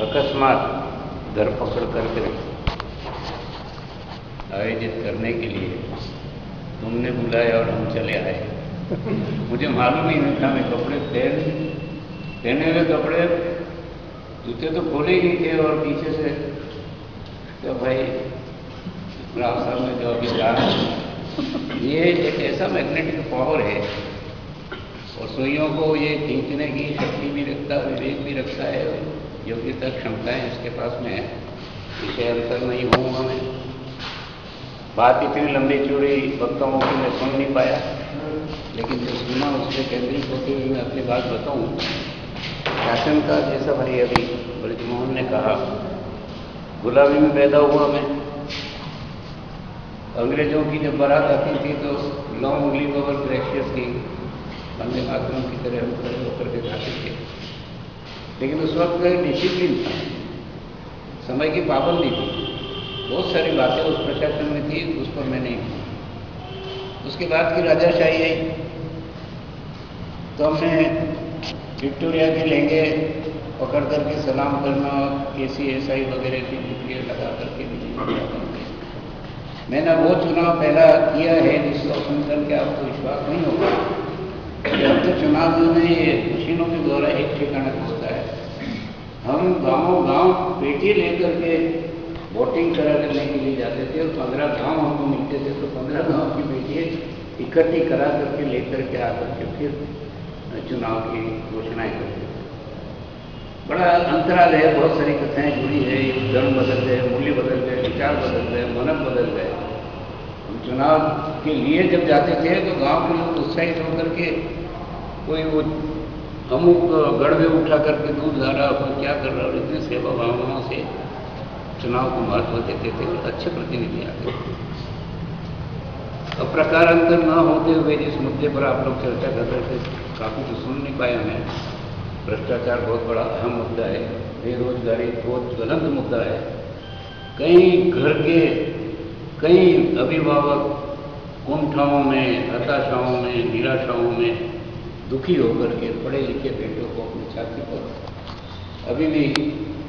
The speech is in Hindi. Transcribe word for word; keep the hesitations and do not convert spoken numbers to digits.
अकस्मात धरपकड़ करके आयोजित करने के लिए तुमने बुलाया और हम चले आए। मुझे मालूम ही नहीं था, मैं कपड़े पहन पहने हुए कपड़े जूते तो खोले ही नहीं थे और पीछे से तो भाई राव साहब ने जो अभी कहा, ये एक ऐसा मैग्नेटिक पावर है और सुइयों को ये खींचने की शक्ति भी रखता है, विवेक भी रखता है, योग्यता क्षमताएं इसके पास में है। विषय अंतर नहीं हूँ मैं, बात इतनी लंबी चौड़ी वक्ताओं की मैं सुन नहीं पाया, लेकिन जो सुना उससे केंद्रित होते हुए मैं अपनी बात बताऊँ। शासन का जैसा भाई अभी ब्रजमोहन ने कहा, गुलामी में पैदा हुआ मैं। अंग्रेजों की जब बारात आती थी तो लॉन्ग लिव अवर प्रेशियस की वंदे मातरम की तरह हम खड़े होकर के गाते थे, लेकिन उस वक्त डिसिप्लिन था, समय की पाबंदी थी, बहुत सारी बातें उस प्रशासन में थी, उस पर मैं नहीं थी। उसके बाद की राजाशाही आई तो हमने विक्टोरिया के लहंगे पकड़ करके सलाम करना, के सी एस आई वगैरह की डिग्री लगा करके भी मैंने वो चुनाव पहला किया है जिसको सुनकर के आपको विश्वास नहीं होगा। अब तो चुनाव जो है ये मशीनों के द्वारा एक ठिकाना पहुँचता है। हम गाँव गाँव पेटी लेकर के वोटिंग करा करने के लिए जाते थे और पंद्रह गाँव हमको मिलते थे, तो पंद्रह गाँव की बेटियाँ इकट्ठी करा करके लेकर के आकर के फिर चुनाव की घोषणाएं करते थे। बड़ा अंतराल है, बहुत सारी कथाएं जुड़ी है, धर्म बदल गए, मूल्य बदल गए, विचार बदल गए, मनन बदल गए। हम चुनाव के लिए जब जाते थे तो गांव के लोग उत्साहित होकर के कोई वो अमुक गढ़ में उठा करके दूध ला रहा, कोई क्या कर रहा, और इतनी सेवा भावनाओं से चुनाव को महत्व देते थे और अच्छे प्रतिनिधि आते थे। अब प्रकार अंतर न होते हुए जिस मुद्दे पर आप लोग चर्चा कर रहे थे, काफ़ी तो सुन नहीं पाया मैं। भ्रष्टाचार बहुत बड़ा अहम मुद्दा है, बेरोजगारी बहुत ज्वलंत मुद्दा है। कई घर के कई अभिभावक कुंठाओं में, हताशाओं में, निराशाओं में दुखी होकर के पढ़े लिखे बेटों को अपनी छाती पर अभी भी